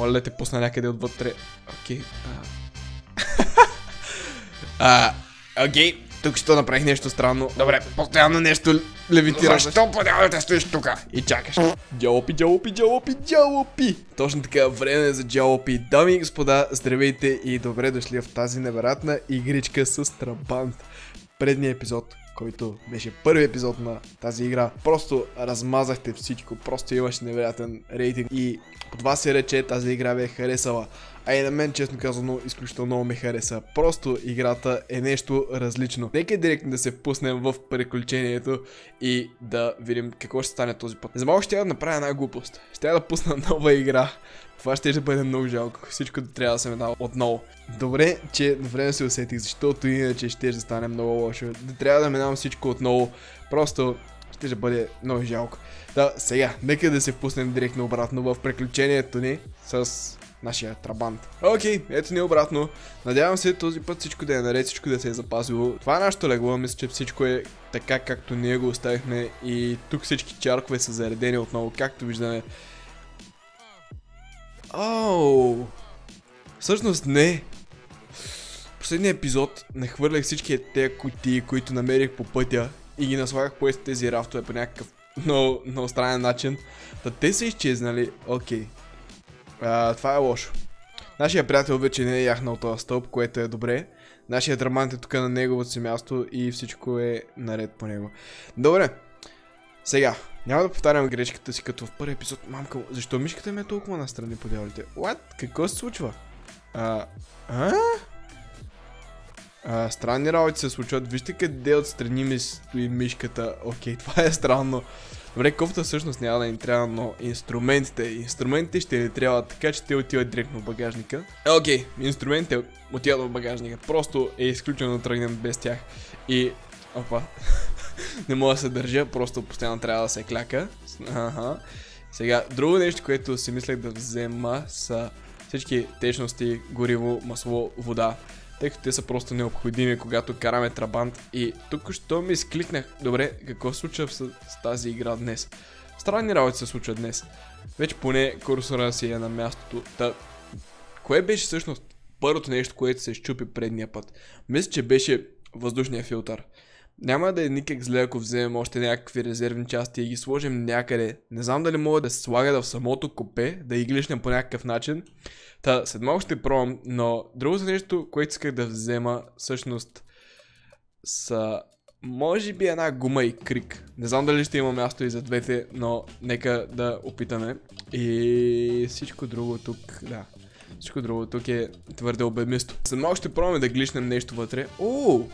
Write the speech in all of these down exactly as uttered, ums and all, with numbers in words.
Моля да те пусна някъде отвътре. Окей. А, окей, тук ще направих нещо странно. Добре, постоянно нещо левитира. Защо подявате стоиш тука и чакаш? Джалопи, джалопи, джалопи, джалопи. Точно така, време е за джалопи. Дами и господа, здравейте и добре дошли в тази невероятна игричка с Трабант. Предният епизод, който беше първи епизод на тази игра, просто размазахте всичко, просто имаше невероятен рейтинг и от вас се рече, тази игра ви е харесала. А и на мен, честно казано, изключително много ми хареса. Просто играта е нещо различно. Нека директно да се впуснем в приключението и да видим какво ще стане този път. За малко ще я да направя една глупост. Ще я да пусна нова игра. Това ще бъде много жалко. Всичко трябва да се минава отново. Добре, че на време се усетих, защото иначе ще да стане много лошо. Да трябва да минавам всичко отново. Просто ще бъде много жалко. Да, сега, нека да се впуснем директно обратно в приключението ни с нашия Трабант. Окей, okay, ето ни обратно. Надявам се този път всичко да е наред, всичко да се е запазило. Това е нашето легло, мисля, че всичко е така, както ние го оставихме. И тук всички чаркове са заредени отново, както виждаме. Оу! Всъщност не. Последния епизод нахвърлях всички тези кутии, които намерих по пътя и ги наслагах по тези рафтове по някакъв много, много странен начин. Та те са изчезнали. Окей. Okay. Uh, това е лошо. Нашия приятел вече не е яхнал този стълб, което е добре. Нашия Трабант е тук на неговото си място и всичко е наред по него. Добре. Сега, няма да повтарям грешката си като в първи епизод. Мамка, защо мишката ми е толкова настрани по дяволите? What? Какво се случва? А? А? А, странни работи се случват. Вижте къде отстрани ми стои мишката. Окей, това е странно. Добре, кофта всъщност няма да ни трябва, но инструментите, инструментите ще ни трябва, така че те отиват директно в багажника. Окей, okay, инструментите отиват в багажника, просто е изключено да тръгнем без тях. И, опа, не мога да се държа, просто постоянно трябва да се кляка. Ага. Сега, друго нещо, което си мислех да взема са всички течности, гориво, масло, вода. Тъй като те са просто необходими, когато караме Трабант. И тук що ми изкликнах. Добре, какво се случва с, с тази игра днес? Странни работи се случват днес. Вече поне курсора си е на мястото. Та, кое беше всъщност първото нещо, което се изчупи предния път? Мисля, че беше въздушния филтър. Няма да е никак зле, ако вземем още някакви резервни части и ги сложим някъде. Не знам дали мога да се слага в самото копе, да ги глишнем по някакъв начин. Та, след малко ще пробвам, но другото нещо, което исках да взема, всъщност са, може би, една гума и крик. Не знам дали ще има място и за двете, но нека да опитаме. И всичко друго тук, да, всичко друго тук е твърде обемисто. След малко ще пробваме да глишнем нещо вътре. Ооо!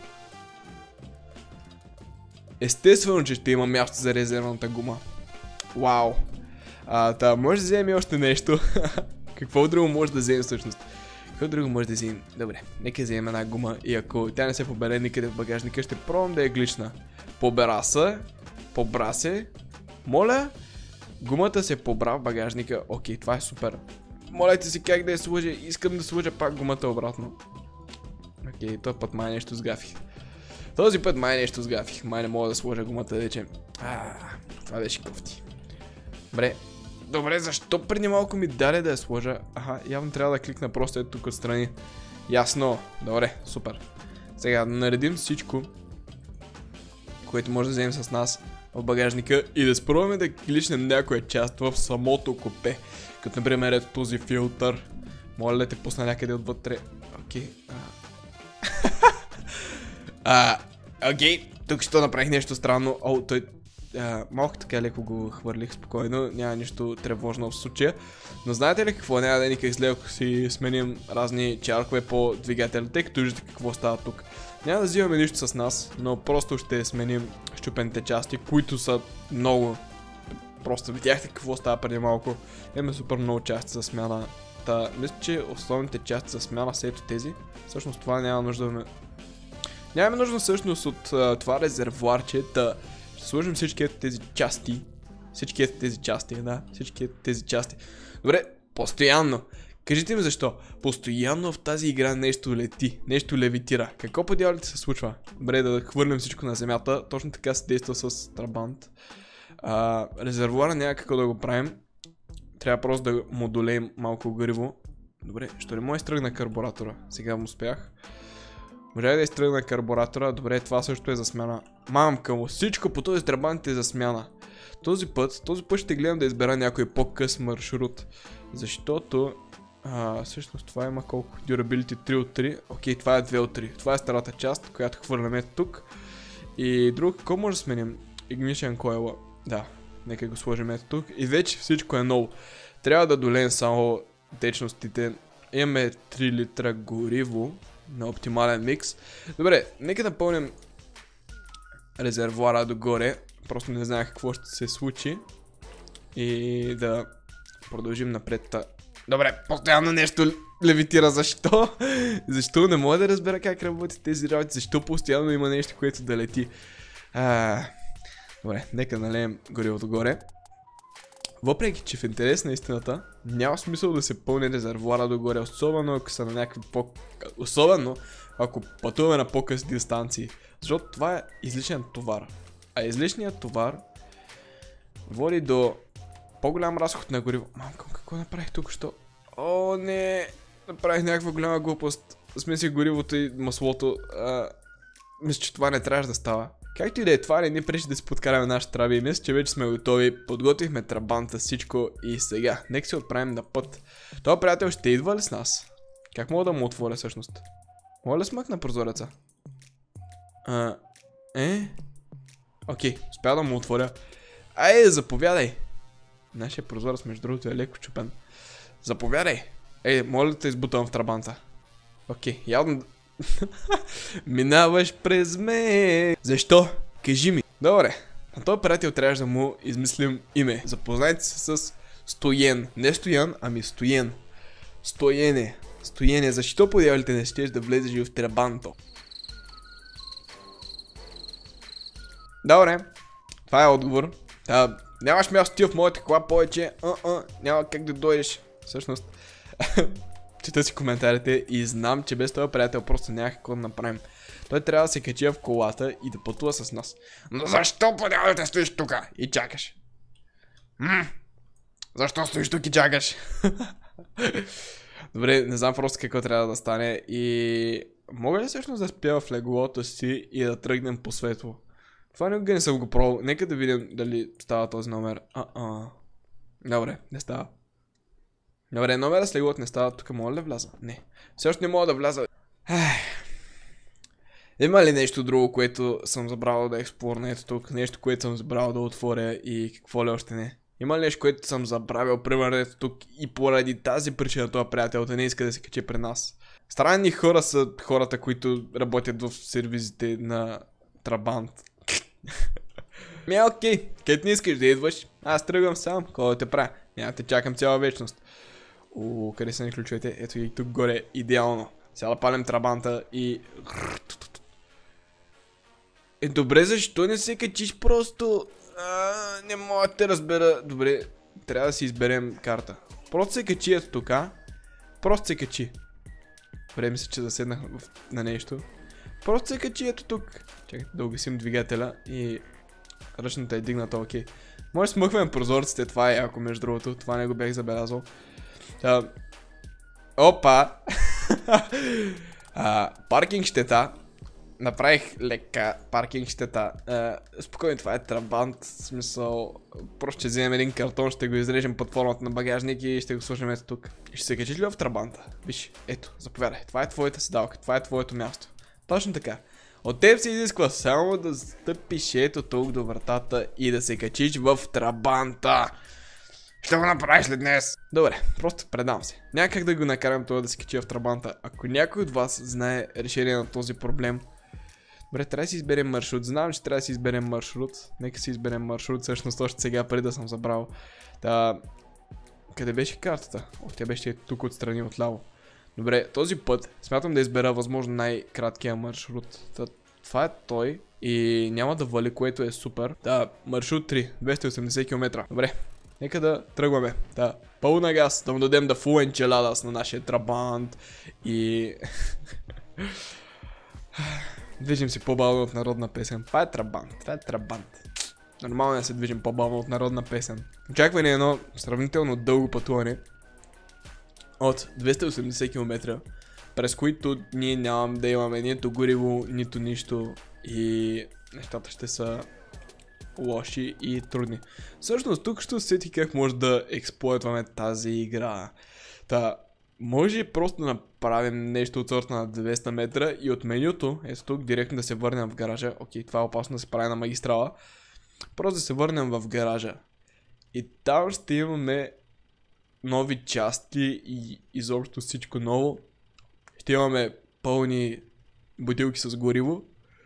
Естествено, че ще има място за резервната гума. Вау! А, та, може да вземем и още нещо. Какво друго може да вземем всъщност? Какво друго може да вземем? Добре, нека вземем една гума и ако тя не се побере никъде в багажника, ще пробвам да я глична. Побера се, побра се. Моля, гумата се побра в багажника. Окей, това е супер. Молете си как да я сложа. Искам да сложа пак гумата обратно. Окей, този път май нещо сгафих. Този път май нещо сгафих. Май не мога да сложа гумата вече. А, това беше кофти. Добре. Добре, защо преди малко ми даде да я сложа? Аха, явно трябва да кликна просто ето тук отстрани. Ясно. Добре, супер. Сега да наредим всичко, което може да вземем с нас в багажника и да спробваме да кличнем някоя част в самото копе. Като например ето този филтър. Моля да те пусна някъде отвътре. Окей. А, окей, тук ще направих нещо странно. О, той... Uh, малко така леко го хвърлих спокойно, няма нищо тревожно в случая. Но знаете ли какво? Няма да е никак зле, ако си сменим разни чаркове по двигателя, тъй като виждате какво става тук. Няма да взимаме нищо с нас, но просто ще сменим щупените части, които са много. Просто видяхте какво става преди малко. Имаме супер много части за смяна. Та, мисля, че основните части за смяна са ето тези. Всъщност това няма нужда да ме... Нямаме нужда всъщност от uh, това резервуарче, та... Ще сложим всички тези части. Всички тези части, да. Всички тези части. Добре, постоянно. Кажете ми защо. Постоянно в тази игра нещо лети. Нещо левитира. Какво по дяволите се случва? Добре, да хвърлим всичко на земята. Точно така се действа с Трабант. А, резервуара няма какво да го правим. трябва просто да му долеем малко гориво. Добре, що не може да изтръгна карбуратора? Сега му успях. Може да изтръгна карбуратора. Добре, това също е за смяна. Мамка му, всичко по този трабант е за смяна. Този път, този път ще гледам да избера някой по-къс маршрут. Защото... А, всъщност това има колко? Durability три от три. Окей, това е две от три. Това е старата част, която хвърляме тук. И друг, какво може да сменим? Ignition coil. Да, нека го сложим ето тук. И вече всичко е ново. Трябва да долеем само течностите. Имаме три литра гориво на оптимален микс. Добре, нека да пълним резервуара догоре. Просто не знаех какво ще се случи. И да продължим напред. Добре, постоянно нещо левитира. Защо? Защо? Не мога да разбера как работят тези работи. Защо постоянно има нещо, което да лети? А... Добре, нека налеем горивото горе. Въпреки, че в интерес на истината няма смисъл да се пълни резервуара догоре, особено ако са на някакви по... Особено ако пътуваме на по-къси дистанции. Защото това е излишен товар. А излишният товар води до по-голям разход на гориво. Мамка, какво направих тук? Що? О, не! Направих някаква голяма глупост. Смесих горивото и маслото. А... Мисля, че това не трябваше да става. Както и да е, това не ни пречи да си подкараме нашите траби. И мисля, че вече сме готови. Подготвихме трабанта, всичко и сега. Нека се отправим на път. Това приятел ще идва ли с нас? Как мога да му отворя всъщност? Мога ли смъкна прозореца? А... Е? Окей, успя да му отворя. Ай, заповядай! Нашия прозорец, между другото, е леко чупен. Заповядай! Ей, моля да те избутам в трабанта. Окей, явно... Минаваш през мен. Защо? Кажи ми. Добре, на този приятел трябваше да му измислим име. Запознайте се с Стоен. Не Стоян, ами Стоен. Стоене. Стоене. Защо по дяволите не щеш да влезеш в трабанто? Добре, това е отговор. Да, нямаш място ти в моята кола повече. А-а, няма как да дойдеш. Всъщност, чета си коментарите и знам, че без този приятел просто няма какво да направим. Той трябва да се качи в колата и да пътува с нас. Но защо подявате стоиш тука и чакаш? М? Защо стоиш тук и чакаш? Добре, не знам просто какво трябва да стане и... Мога ли всъщност да спя в леглото си и да тръгнем по светло? Това никога не съм го пробвал. Нека да видим дали става този номер. А-а. Добре, не става. Добре, номера с леглото не става. Тук мога ли да вляза? Не. Все още не мога да вляза. Има ли нещо друго, което съм забравил да експлорна ето тук? Нещо, което съм забравил да отворя и какво ли още не? Има ли нещо, което съм забравил, примерно ето тук и поради тази причина този приятел да не иска да се качи при нас? Странни хора са хората, които работят в сервизите на Трабант. Ми окей, където не искаш да идваш, аз тръгвам сам, какво да те правя? Няма те чакам цяла вечност. О, къде са ни ключовете? Ето ги тук горе, идеално. Сега да палим Трабанта и... Е, добре, защо не се качиш просто? А, не мога да те разбера. Добре, трябва да си изберем карта. Просто се качи ето тук, а? Просто се качи. Добре, мисля, че заседнах на нещо. Просто се качи ето тук. Чакайте да угасим двигателя и... Ръчната е дигната, окей. Може да смъхваме прозорците, това е яко между другото. Това не го бях забелязал. Та... Опа! а, паркинг щета. Направих лека паркинг щета. А, спокойно, това е Трабант. В смисъл, просто ще вземем един картон, ще го изрежем под формата на багажник и ще го сложим ето тук. И ще се качиш ли в Трабанта? Виж, ето, заповядай. Това е твоята седалка, това е твоето място. Точно така. От теб се изисква само да стъпиш ето тук до вратата и да се качиш в Трабанта. Ще го направиш след днес. Добре, просто предам се. Някак да го накарам това да се качи в Трабанта. Ако някой от вас знае решение на този проблем, добре, трябва да си изберем маршрут. Знам, че трябва да си изберем маршрут. Нека си изберем маршрут, всъщност още сега, преди да съм забрал. Та... Къде беше картата? О, тя беше тук отстрани отляво. Добре, този път смятам да избера възможно най-краткия маршрут. Та, това е той и няма да вали, което е супер. Да, маршрут три, двеста и осемдесет километра. Добре, нека да тръгваме. Да, пълна газ, да му дадем да фул енчеладас на нашия Трабант и... Движим си по-бавно от народна песен. Това е Трабант, това е Трабант. Нормално е да се движим по-бавно от народна песен. Очаква ни едно сравнително дълго пътуване от двеста и осемдесет километра, през които ние нямам да имаме нито гориво, нито нищо и нещата ще са лоши и трудни. Всъщност тук ще усети как може да експлойтваме тази игра. Та, може просто да направим нещо от сорта на двеста метра и от менюто, ето тук, директно да се върнем в гаража. Окей, това е опасно да се прави на магистрала. Просто да се върнем в гаража. И там ще имаме нови части и изобщо всичко ново. Ще имаме пълни бутилки с гориво.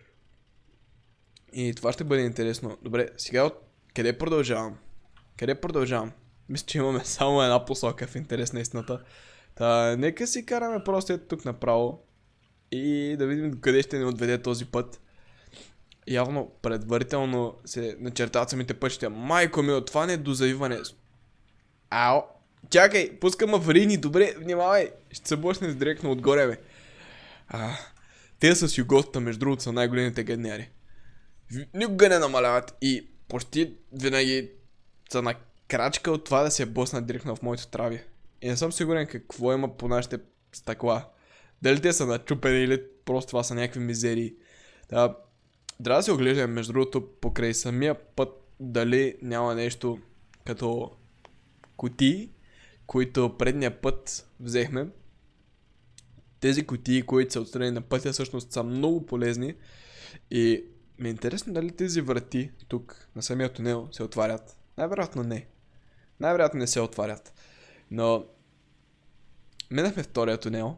И това ще бъде интересно. Добре, сега от къде продължавам? Къде продължавам? Мисля, че имаме само една посока в интерес на истината. Та, нека си караме просто ето тук направо. И да видим къде ще ни отведе този път. Явно предварително се начертават самите пътища. Майко ми, това не е до завиване. Ао! Чакай, пускам аварийни, добре, внимавай. Ще се блъснеш директно отгоре, бе. А, те с юготата, между другото, са най-големите гадняри. Никога не намаляват и почти винаги са на крачка от това да се блъснат директно в моето трави. И не съм сигурен какво има по нашите стъкла. Дали те са начупени или просто това са някакви мизерии. Да, трябва да се оглеждаме между другото покрай самия път дали няма нещо като кутии, които предния път взехме. Тези кутии, които са отстрани на пътя, всъщност са много полезни. И ми е интересно дали тези врати тук на самия тунел се отварят. Най-вероятно не. Най-вероятно не се отварят. Но минахме втория тунел.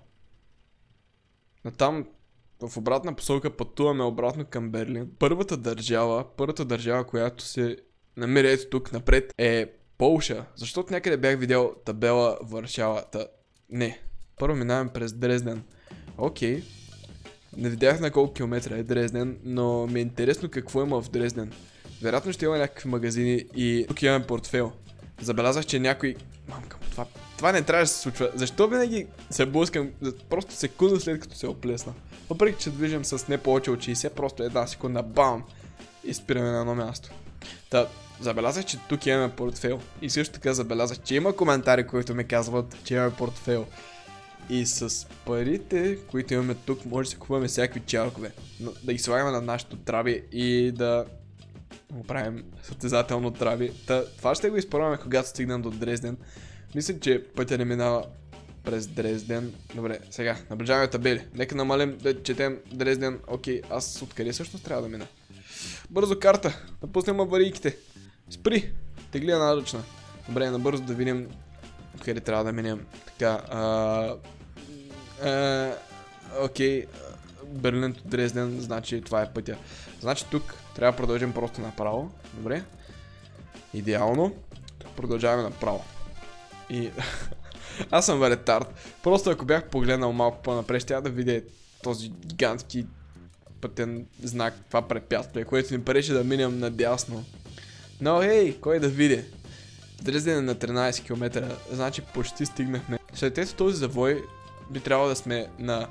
Но там в обратна посока пътуваме обратно към Берлин. Първата държава, първата държава, която се намира ето тук напред е Полша. Защото някъде бях видял табела Варшава. Та... Не. Първо минаваме през Дрезден. Окей. Не видях на колко километра е Дрезден, но ми е интересно какво има в Дрезден. Вероятно ще има някакви магазини и тук имаме портфейл. Забелязах, че някой... Мамка, това, това не трябва да се случва. Защо винаги се блъскам просто секунда след като се оплесна? Въпреки, че движим с не повече от шейсет, просто една секунда, бам! И спираме на едно място. Та, забелязах, че тук имаме портфейл. И също така забелязах, че има коментари, които ми казват, че имаме портфейл. И с парите, които имаме тук, може да си купуваме всякакви чалкове. Но да ги слагаме на нашото трави и да го правим състезателно трави. Та, това ще го изпробваме, когато стигнем до Дрезден. Мисля, че пътя не минава през Дрезден. Добре, сега, наближаваме табели. Нека намалим да четем Дрезден. Окей, аз откъде всъщност трябва да мина? Бързо карта, да пуснем аварийките. Спри, тегли е наръчна. Добре, набързо да видим откъде трябва да минем. Така, а... а... окей, Берлин до Дрезден, значи това е пътя. Значи тук трябва да продължим просто направо. Добре. Идеално. Тук продължаваме направо. И... аз съм ретард. Просто ако бях погледнал малко по-напред, ще да видя този гигантски пътен знак, това препятствие, което ни пречи да минем надясно. Но хей, кой да види? Дрезден е на тринайсет километра, значи почти стигнахме. След ето този завой би трябвало да сме на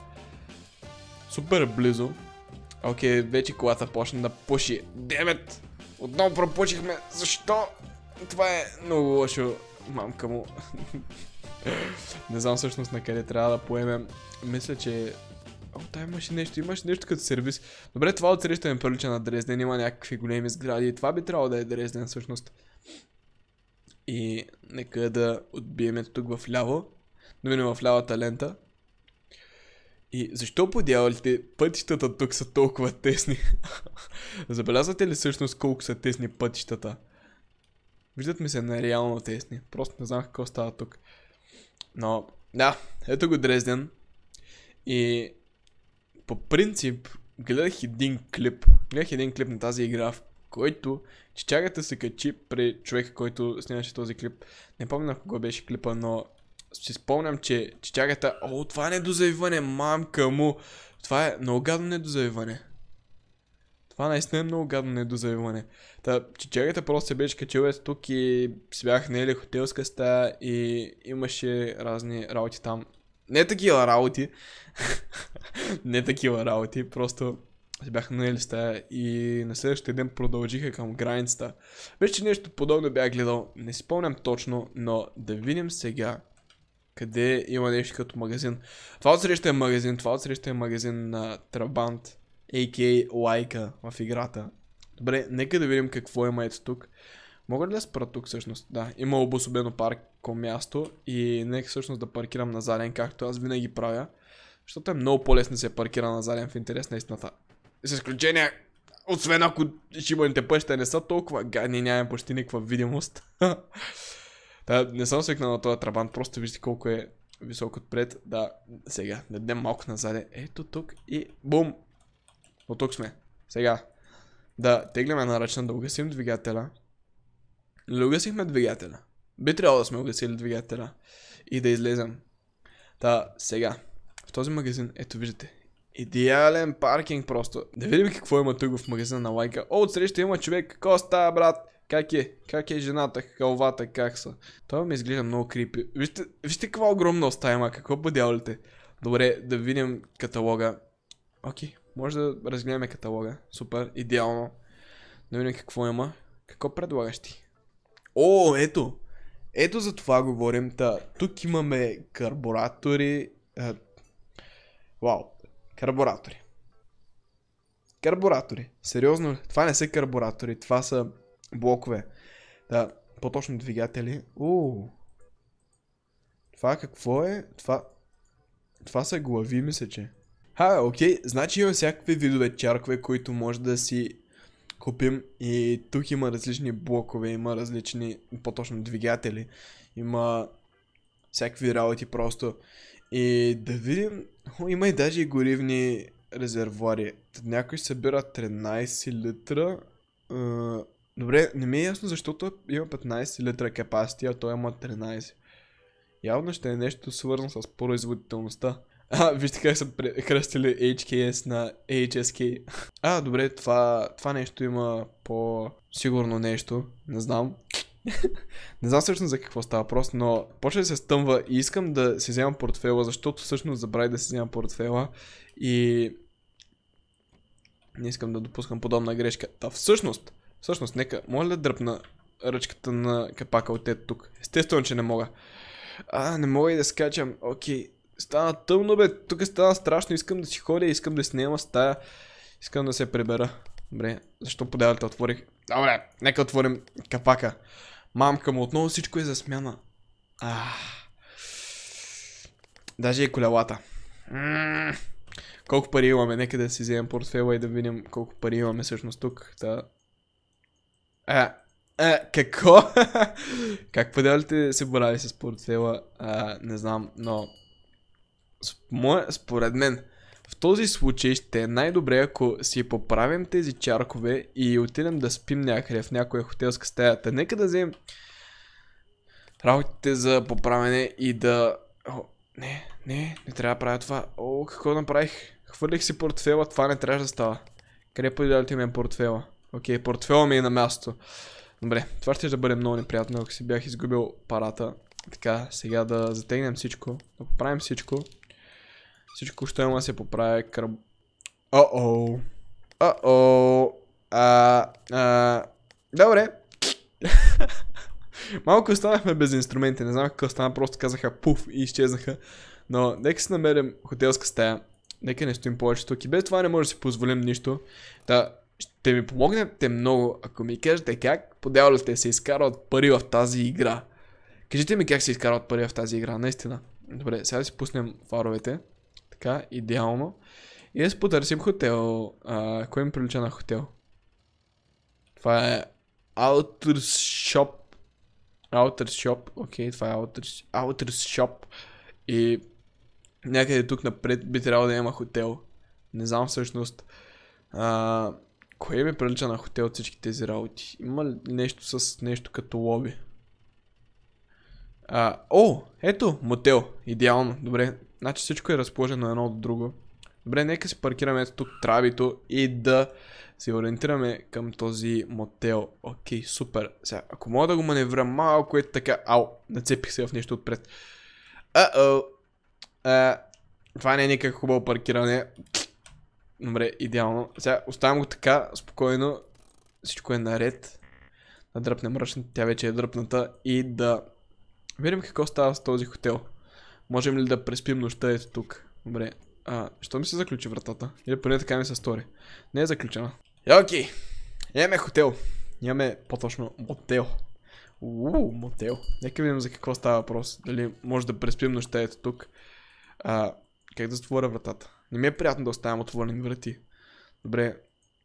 супер близо. Окей, вече колата почна да пуши. Демет! Отново пропучихме. Защо? Това е много лошо. Мамка му. Не знам всъщност на къде трябва да поемем. Мисля, че... О, да, имаше нещо. Имаше нещо като сервис. Добре, това отсреща ми прилича на Дрезден. Има някакви големи сгради. Това би трябвало да е Дрезден всъщност. И нека да отбиеме тук в ляво. Да минем в лявата лента. И защо по дяволите пътищата тук са толкова тесни? Забелязвате ли всъщност колко са тесни пътищата? Виждат ми се нереално тесни. Просто не знам какво става тук. Но, да, ето го Дрезден. И по принцип гледах един клип. Гледах един клип на тази игра, в който чичагата се качи при човека, който снимаше този клип. Не помня на кого беше клипа, но си спомням, че чичагата... О, това е недозавиване, мамка му! Това е много гадно недозавиване. Това наистина е много гадно недозавиване. Та, чичагата просто се беше качил ето тук и си бях наели хотелска стая и имаше разни работи там. Не такива работи. Не такива работи, просто се бяха наели стая и на следващия ден продължиха към границата. Вече нещо подобно бях гледал, не си спомням точно, но да видим сега къде има нещо като магазин. Това отсреща е магазин, това отсреща е магазин на Трабант, а ка а. Лайка в играта. Добре, нека да видим какво има ето тук. Мога ли да спра тук всъщност? Да, има обособено парко място и нека всъщност да паркирам на заден, както аз винаги правя. Защото е много по-лесно да се паркира на заден в интерес на истината. С изключение, освен ако шибаните пъща не са толкова гадни, нямаме почти никаква видимост. Да, не съм свикнал на този Трабант, просто вижте колко е висок отпред. Да, сега, да дадем малко назаде. Ето тук и бум! От тук сме. Сега, да тегляме на ръчна, да угасим двигателя. Или угасихме двигателя? Би трябвало да сме угасили двигателя. И да излезем. Та, сега, в този магазин, ето виждате. Идеален паркинг просто. Да видим какво има тук в магазина на Лайка. О, отсреща има човек. Какво става, брат? Как е? Как е жената? Халвата? Как са? Това ми изглежда много крипи. Вижте, вижте каква огромна оста има. Какво подявалите? Добре, да видим каталога. Окей, може да разгледаме каталога. Супер, идеално. Да видим какво има. Какво предлагаш ти? О, ето! Ето за това говорим. Та, тук имаме карбуратори. А, вау. Карбуратори. Карбуратори. Сериозно, това не са карбуратори, това са блокове. Да, по-точно двигатели. Уу. Това какво е? Това... Това са глави, мисля, че. Ха, окей, значи има всякакви видове чаркове, които може да си купим. И тук има различни блокове, има различни, по-точно двигатели. Има всякакви работи просто. И да видим, о, има и даже и горивни резервуари. Някой събира тринайсет литра. Uh, добре, не ми е ясно, защото има петнайсет литра capacity, а той има тринайсет. Явно ще е нещо свързано с производителността. А, вижте как са кръстили ейч кей ес на ейч ес кей. А, добре, това, това нещо има по-сигурно нещо. Не знам. Не знам всъщност за какво става просто, но почва да се стъмва и искам да си вземам портфела, защото всъщност забравих да си вземам портфела и не искам да допускам подобна грешка. Та всъщност, всъщност, нека, моля да дръпна ръчката на капака от ето тук. Естествено, че не мога. А, не мога и да скачам. Окей, стана тъмно, бе, тук стана страшно, искам да си ходя, искам да снема стая, искам да се прибера. Добре, защо подявалите отворих? Добре, нека отворим капака. Мамка му, отново всичко е за смяна. Ах. Даже и колелата. М-м. Колко пари имаме? Нека да си вземем портфела и да видим колко пари имаме всъщност тук. Та... А, а, какво? Как подявалите се борави с портфела? А, не знам, но... Според мен, в този случай ще е най-добре, ако си поправим тези чаркове и отидем да спим някъде в някоя хотелска стая. Та нека да вземем работите за поправене и да... О, не, не, не трябва да правя това. О, какво направих? Хвърлих си портфела, това не трябва да става. Къде подявалите ми портфела? Окей, портфела ми е на място. Добре, това ще да бъде много неприятно, ако си бях изгубил парата. Така, сега да затегнем всичко, да поправим всичко. Всичко ще има да се поправя кръб... О-о! О-о! А, а... Добре! Малко останахме без инструменти, не знам какво стана, просто казаха пуф и изчезнаха. Но нека си намерим хотелска стая. Нека не стоим повече тук и без това не може да си позволим нищо. Да, ще ми помогнете много, ако ми кажете как подявалите се изкарват пари в тази игра. Кажете ми как се изкарват пари в тази игра, наистина. Добре, сега да си пуснем фаровете. Така, идеално. И да си потърсим хотел. А, кой ми прилича на хотел? Това е Outer Shop. Outer Shop. Окей, това е Outer, Outer Shop. И някъде тук напред би трябвало да има хотел. Не знам всъщност. А, кое ми прилича на хотел от всички тези работи? Има ли нещо с нещо като лоби? А, о, ето, мотел. Идеално. Добре. Значи всичко е разположено едно от друго. Добре, нека си паркираме ето тук травито и да се ориентираме към този мотел. Окей, супер. Сега, ако мога да го маневрирам малко е така... Ау, нацепих се в нещо отпред. А-о. А, това не е никак хубаво паркиране. Добре, идеално. Сега оставям го така, спокойно. Всичко е наред. Да дръпнем ръчната, тя вече е дръпната. И да видим какво става с този хотел. Можем ли да преспим нощта ето тук? Добре. А, що ми се заключи вратата? Или поне така ми се стори. Не е заключена. Е, окей. Имаме хотел. Имаме по-точно мотел. Ууу, мотел. Нека видим за какво става въпрос. Дали може да преспим нощта ето тук. А, как да затворя вратата? Не ми е приятно да оставям отворени врати. Добре.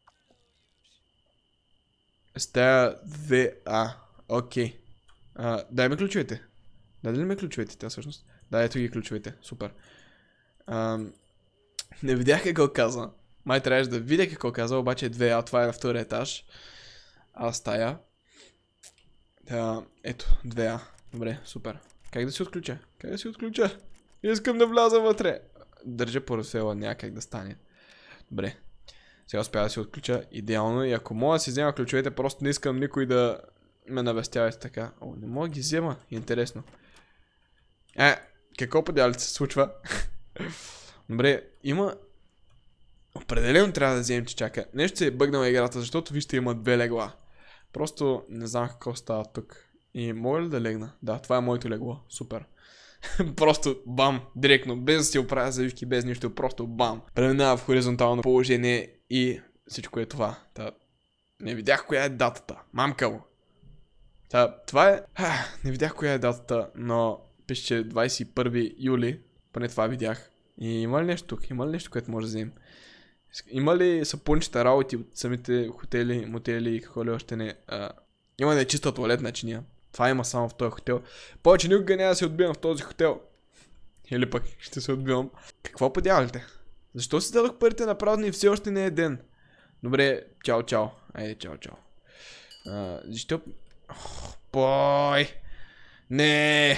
Стая две А. Окей. А, дай ми ключовете. Дай ли ми ключовете тя всъщност? Да, ето ги ключовете. Супер. А, не видях какво каза. Май трябваше да видя какво каза, обаче две А, това е на втория етаж. А стая. Да, ето, две А. Добре, супер. Как да си отключа? Как да си отключа? Искам да вляза вътре. Държа поросела, някак да стане. Добре. Сега успя да си отключа идеално и ако мога да си взема ключовете, просто не искам никой да ме навестява така. О, не мога да ги взема. Интересно. Е, какво по дялите се случва? Добре, има... Определено трябва да вземем, че чака. Нещо се е бъгнала играта, защото вижте има две легла. Просто не знам какво става тук. И мога ли да легна? Да, това е моето легло. Супер. Просто бам, директно, без да си оправя завивки, без нищо, просто бам. Преминава в хоризонтално положение и всичко е това. Та, не видях коя е датата. Мамкаво. Та, това е... А, не видях коя е датата, но пише, че двадесет и първи юли, поне това видях. И има ли нещо тук? Има ли нещо, което може да вземем? Има ли сапунчета работи от самите хотели, мотели и какво ли още не? А, има ли чиста туалетна чиния? Това има само в този хотел. Повече никога няма да се отбивам в този хотел. Или пък ще се отбивам. Какво подявалите? Защо си дадох парите на празни и все още не е ден? Добре, чао, чао. Айде, чао, чао. А, защо... Ох, бой! Не!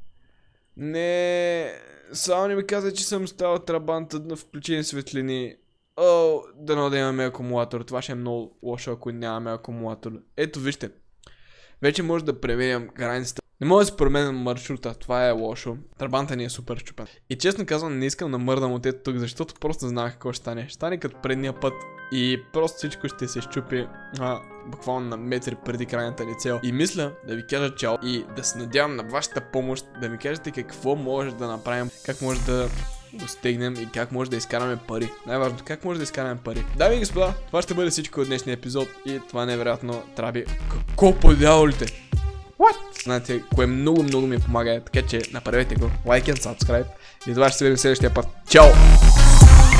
Не! Само не ми каза, че съм стал трабанта на включени светлини. О, дано да имаме акумулатор. Това ще е много лошо, ако нямаме акумулатор. Ето, вижте. Вече може да преминем границата. Не мога да си променям маршрута, това е лошо. Трабанта ни е супер щупен. И честно казвам, не искам да мърдам от ето тук, защото просто знаех какво ще стане. Ще стане като предния път и просто всичко ще се щупи а, буквално на метри преди крайната ни цел. И мисля да ви кажа чао и да се надявам на вашата помощ, да ми кажете какво може да направим, как може да достигнем и как може да изкараме пари. Най-важното, как може да изкараме пари. Дами и господа, това ще бъде всичко от днешния епизод и това невероятно трябва. Какво по дяволите? What? Знаете, кое много много ми помага, така че направете го, лайк и subscribe и това ще се видим следващия път. Чао!